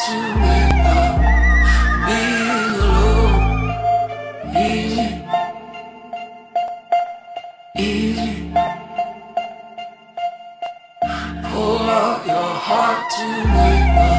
to wake up, being alone, easy, easy. Pull out your heart to wake up.